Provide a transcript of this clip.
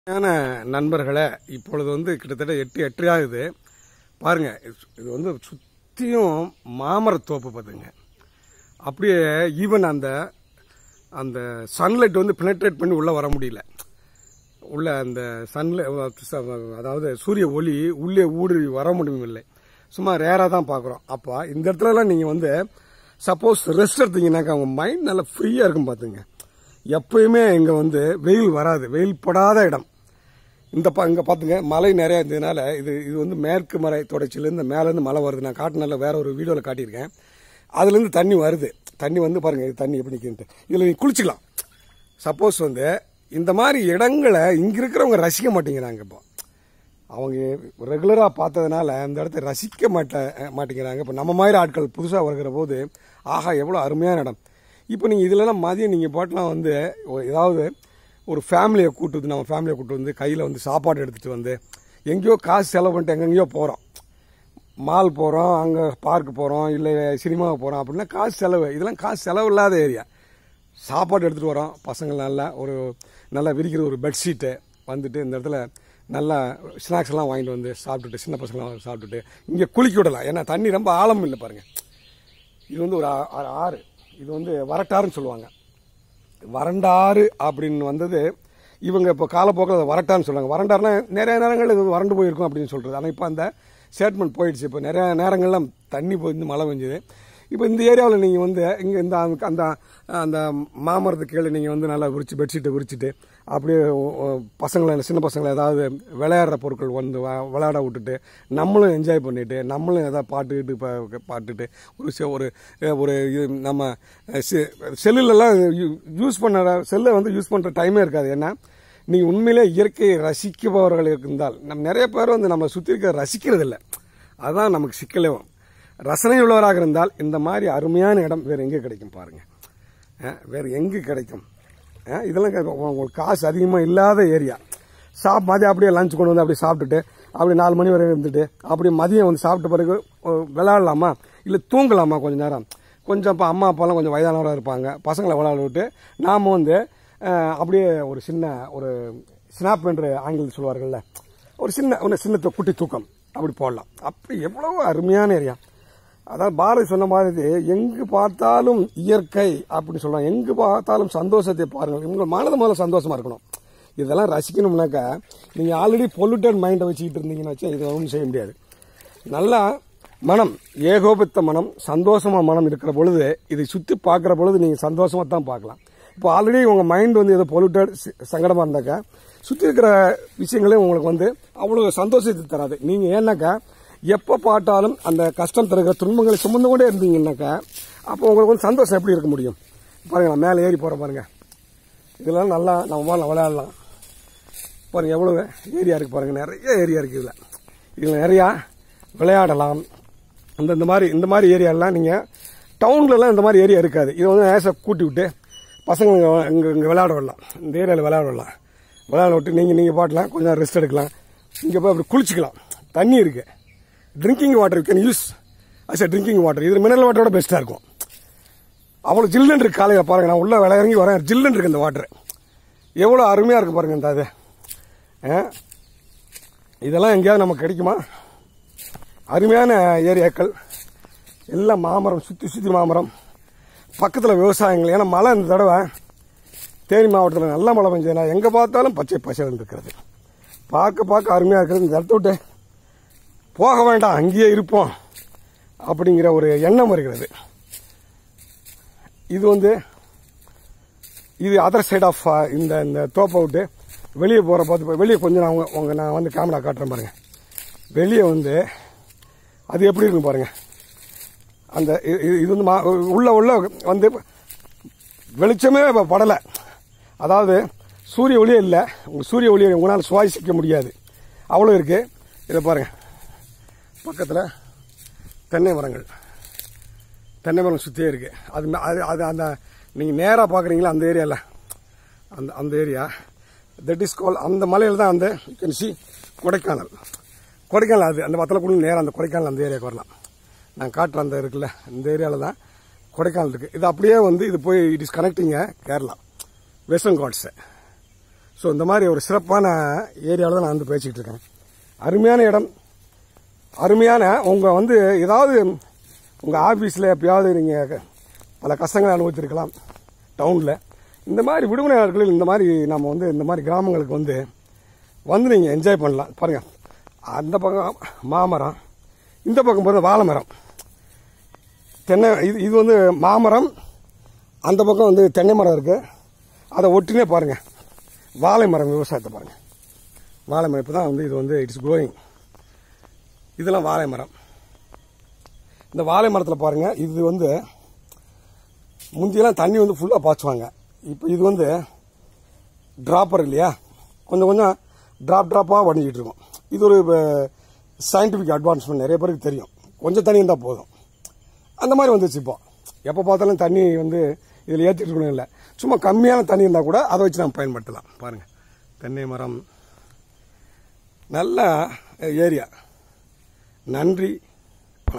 நண்பர்களே, இப்பொழுது கிட்டத்தட்ட 8 ஆகுது பாருங்க. இது சுத்தியும் மாமரத்தோப்பு பார்த்துங்க. அப்படியே ஈவன் அந்த சன்லைட் பெனட்ரேட் பண்ணி உள்ள வர முடியல. உள்ள அந்த அதாவது சூரிய ஒளி உள்ளே ஊடுருவி வர முடியவில்லை. சும்மா ரேரா தான் பார்க்குறோம். அப்போ இந்த இடத்துலலாம் நீங்கள் சப்போஸ் ரெஸ்ட் எடுத்தீங்கன்னாக்கா அவங்க மைண்ட் நல்லா ஃப்ரீயாக இருக்கும் பார்த்துங்க. எப்பயுமே இங்கே வெயில் வராது, வெயில் படாத இடம். இங்கே பார்த்துங்க, மழை நிறையா இருந்ததுனால இது மேற்கு மலை தொடர்ச்சியிலேருந்து மேலேருந்து மழை வருது. நான் காட்டினால வேற ஒரு வீடியோவில் காட்டியிருக்கேன். அதுலேருந்து தண்ணி வருது. தண்ணி பாருங்கள், இது தண்ணி எப்படி நிற்கின்ட்டு இதில் நீங்கள் குளிச்சிக்கலாம். சப்போஸ் இந்த மாதிரி இடங்களை இங்கே இருக்கிறவங்க ரசிக்க மாட்டேங்கிறாங்க. இப்போ அவங்க ரெகுலராக பார்த்ததுனால அந்த இடத்த ரசிக்க மாட்டேங்கிறாங்க. இப்போ நம்ம மாதிரி ஆட்கள் புதுசாக வருகிற போது ஆஹா எவ்வளோ அருமையான இடம். இப்போ நீங்கள் இதிலலாம் மதியம் நீங்கள் பாட்டெலாம் ஏதாவது ஒரு ஃபேமிலியை நம்ம ஃபேமிலியை கூப்பிட்டு கையில் சாப்பாடு எடுத்துகிட்டு எங்கேயோ காசு செலவு பண்ணிட்டு எங்கெங்கேயோ போகிறோம். மால் போகிறோம், அங்கே பார்க்கு போகிறோம், இல்லை சினிமாவுக்கு போகிறோம் அப்படின்னா காசு செலவு. இதெல்லாம் காசு செலவு இல்லாத ஏரியா. சாப்பாடு எடுத்துகிட்டு வரோம். பசங்கள் நல்லா விரிக்கிற ஒரு பெட்ஷீட்டு இந்த இடத்துல நல்லா ஸ்நாக்ஸ் எல்லாம் வாங்கிட்டு சாப்பிட்டுட்டு, சின்ன பசங்களாம் சாப்பிட்டுட்டு இங்கே குளிக்க விடலாம். ஏன்னா தண்ணி ரொம்ப ஆழம் இல்லை பாருங்கள். இது ஒரு ஆறு. இது வரட்டாறுன்னு சொல்லுவாங்க. வறண்டாறு அப்படின்னு இவங்க இப்போ காலப்போக்கில் வரட்டான்னு சொல்லுவாங்க. வறண்டாருன்னா நிறைய நேரங்கள் இது வறண்டு போயிருக்கும் அப்படின்னு சொல்கிறது. ஆனால் இப்போ அந்த ஸ்டேட்மெண்ட் போயிடுச்சு. இப்போ நிறைய நேரங்கள்லாம் தண்ணி மழை பெஞ்சுது. இப்போ இந்த ஏரியாவில் நீங்கள் இங்கே அந்த அந்த மாமரத்துக்கு கீழே நீங்கள் நல்லா பெட்ஷீட்டை விரிச்சிட்டு அப்படியே பசங்களை, சின்ன பசங்களை ஏதாவது விளையாடுற பொருட்கள் விளையாட விட்டுட்டு நம்மளும் என்ஜாய் பண்ணிட்டு, நம்மளும் ஏதாவது பாட்டுட்டு ஒரு ஒரு நம்ம செல்லுலலாம் யூஸ் யூஸ் பண்ணுற டைமே இருக்காது. ஏன்னா நீங்கள் உண்மையிலே இயற்கையை ரசிப்பவர்கள் இருந்தால், நிறைய பேர் நம்ம சுற்றி இருக்க ரசிக்கிறது இல்லை. அதுதான் நமக்கு சிக்கலே. ரசனை உள்ளவராக இருந்தால் இந்த மாதிரி அருமையான இடம் வேறு எங்கே கிடைக்கும் பாருங்கள். வேறு எங்கே கிடைக்கும்? இதெல்லாம் உங்களுக்கு காசு அதிகமாக இல்லாத ஏரியா. மதியம் அப்படியே லஞ்ச் கொண்டு அப்படியே சாப்பிட்டுட்டு அப்படி 4 மணி வரை இருந்துட்டு அப்படியே மதியம் சாப்பிட்ட பிறகு விளையாடலாமா, இல்லை தூங்கலாமா கொஞ்ச நேரம். கொஞ்சம் இப்போ அம்மா அப்பாலாம் கொஞ்சம் வயதானவராக இருப்பாங்க. பசங்களை விளையாட விட்டு நாம் அப்படியே ஒரு சின்ன ஒரு ஸ்னாப் என்று ஆங்கிலத்தில் சொல்வார்கள்ல, ஒரு சின்ன குட்டி தூக்கம் அப்படி போடலாம். அப்படி எவ்வளோ அருமையான ஏரியா. அதாவது பாரதி சொன்ன மாதிரி எங்கு பார்த்தாலும் இயற்கை அப்படின்னு சொல்றாங்க. எங்கு பார்த்தாலும் சந்தோஷத்தை பாருங்கள். உங்கள் மனது முதல்ல சந்தோஷமா இருக்கணும். இதெல்லாம் ரசிக்கணும்னாக்கா நீங்கள் ஆல்ரெடி பொல்யூட்டட் மைண்டை வச்சுக்கிட்டு இருந்தீங்கன்னு வச்சா இது ஒன்றும் செய்ய முடியாது. நல்லா மனம், ஏகோபித்த மனம், சந்தோஷமா மனம் இருக்கிற பொழுது இதை சுற்றி பார்க்குற பொழுது நீங்கள் சந்தோஷமா தான் பார்க்கலாம். இப்போ ஆல்ரெடி உங்கள் மைண்ட் ஏதோ பொல்யூட்டட் சங்கடமாக இருந்தாக்கா சுற்றி இருக்கிற விஷயங்களே உங்களுக்கு அவ்வளோ சந்தோஷத்தை தராது. நீங்கள் ஏன்னாக்கா எப்போ பார்த்தாலும் அந்த கஷ்டம் தருகிற துன்பங்களை சுமந்து கொண்டே இருந்தீங்கன்னாக்கா அப்போ உங்களுக்கு சந்தோஷம் எப்படி இருக்க முடியும்? பாருங்கள், நான் மேலே ஏறி போகிறேன் பாருங்கள். இதெல்லாம் நல்லா நம்ம விளையாடலாம் பாருங்கள். எவ்வளோ ஏரியா இருக்குது பாருங்கள். நிறைய ஏரியா இருக்குது. இதில் நிறையா விளையாடலாம். இந்த மாதிரி ஏரியாலாம் நீங்கள் டவுன்லலாம் இந்த மாதிரி ஏரியா இருக்காது. இதை நேச கூட்டி விட்டு பசங்க இங்கே விளையாட விடலாம். இந்த ஏரியாவில் விளையாட விட்டு நீங்கள் பாட்டலாம் கொஞ்சம் ரெஸ்ட் எடுக்கலாம். இங்கே போய் அப்படி குளிச்சிக்கலாம். தண்ணி இருக்குது. Drinking water you can use as drinking water. இது மினரல் வாட்டரோட பெஸ்ட்டாக இருக்கும். அவ்வளோ ஜில்லுன்னு இருக்கு. காலையில் பாருங்கள், நான் உள்ள இறங்கி வரேன், ஜில்லுன்னு இருக்கு இந்த வாட்டர். எவ்வளோ அருமையாக இருக்குது பாருங்கள். இந்த அது இதெல்லாம் எங்கேயாவது நமக்கு கிடைக்குமா? அருமையான ஏரியாக்கள் எல்லாம் மாமரம், சுற்றி மாமரம், பக்கத்தில் விவசாயங்கள். ஏன்னா மழை இந்த தடவை தேனி மாவட்டத்தில் நல்ல மழை பெஞ்சதுன்னா எங்கே பார்த்தாலும் பச்சை பசைன்னு இருக்கிறது. பார்க்க அருமையாக இருக்கிறது. இந்த இடத்த விட்டு போக வேண்டாம், அங்கேயே இருப்போம் அப்படிங்கிற ஒரு எண்ணம் இருக்கிறது. இது அதர் சைட் ஆஃப் இந்த தோப்பை விட்டு வெளியே போகிற பார்த்து வெளியே கொஞ்சம் நான் கேமரா காட்டுறேன் பாருங்கள். வெளியே அது எப்படி இருக்கும் பாருங்கள். அந்த இது உள்ள வெளிச்சமே படலை. அதாவது சூரிய ஒளியே இல்லை. சூரிய ஒளியை உங்களால் சுவாசிக்க முடியாது, அவ்வளோ இருக்குது. இதை பாருங்கள், பக்கத்தில் தென்னை மரங்கள் சுற்றியே இருக்குது. அது அந்த நீங்கள் நேராக பார்க்குறீங்களா அந்த ஏரியாவில், அந்த ஏரியா தட் இஸ் கால். அந்த மலையில் தான் யூ கேன் சி கொடைக்கானல். அது அந்த வத்தலக்குடி நேராக அந்த கொடைக்கானல் அந்த ஏரியாவுக்கு வரலாம். நான் காட்டுற அந்த இருக்குல்ல, இந்த ஏரியாவில் தான் கொடைக்கானல் இருக்குது. இது அப்படியே இது போய் it is connecting Kerala Western Ghats. So இந்த மாதிரி ஒரு சிறப்பான ஏரியாவில் தான் நான் வந்து பேசிக்கிட்டு இருக்கேன். அருமையான இடம், அருமையான உங்கள் வந்து ஏதாவது உங்கள் ஆஃபீஸில் எப்பயாவது நீங்கள் பல கஷ்டங்களை அனுபவிச்சிருக்கலாம் டவுனில். இந்த மாதிரி விடுமுறை நாட்களில் இந்த மாதிரி நம்ம வந்து இந்த மாதிரி கிராமங்களுக்கு வந்து நீங்கள் என்ஜாய் பண்ணலாம். பாருங்கள், அந்த பக்கம் மாமரம், இந்த பக்கம் பாருங்கள் வாழை மரம், தென்னை. இது வந்து மாமரம், அந்த பக்கம் வந்து தென்னை மரம் இருக்குது. அதை ஒட்டினே பாருங்கள் வாழை மரம், விவசாயத்தை பாருங்கள். வாழை மரம் இப்போ தான் வந்து இது வந்து இட்ஸ் க்ரோயிங். இதெல்லாம் வாழை மரம். இந்த வாழை மரத்தில் பாருங்கள், இது வந்து முந்தியெல்லாம் தண்ணி வந்து ஃபுல்லாக பாய்ச்சுவாங்க. இப்போ இது வந்து ட்ராப்பர் இல்லையா, கொஞ்சம் கொஞ்சம் ட்ராப்பாக வடிஞ்சிக்கிட்டு இருக்கும். இது ஒரு சயின்டிஃபிக் அட்வான்ஸ்மெண்ட், நிறைய பேருக்கு தெரியும். கொஞ்சம் தண்ணி இருந்தால் போதும், அந்த மாதிரி வந்துச்சு. இப்போ எப்போ பார்த்தாலும் தண்ணி வந்து இதில் ஏற்றிட்டு இருக்கணும் இல்லை, சும்மா கம்மியான தண்ணி இருந்தால் கூட அதை வச்சு நம்ம பயன்படுத்தலாம். பாருங்கள், தென்னை மரம், நல்ல ஏரியா. நன்றி.